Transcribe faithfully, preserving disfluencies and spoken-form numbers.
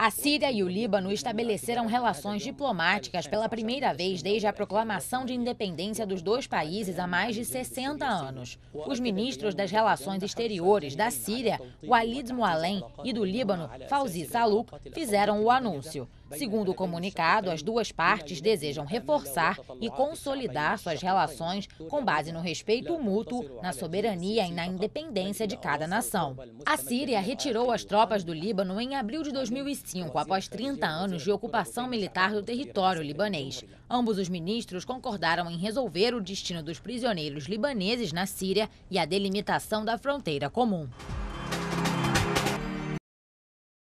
A Síria e o Líbano estabeleceram relações diplomáticas pela primeira vez desde a proclamação de independência dos dois países há mais de sessenta anos. Os ministros das Relações Exteriores da Síria, Walid Muallem, e do Líbano, Fawzi Saluk, fizeram o anúncio. Segundo o comunicado, as duas partes desejam reforçar e consolidar suas relações com base no respeito mútuo, na soberania e na independência de cada nação. A Síria retirou as tropas do Líbano em abril de dois mil e cinco, após trinta anos de ocupação militar do território libanês. Ambos os ministros concordaram em resolver o destino dos prisioneiros libaneses na Síria e a delimitação da fronteira comum.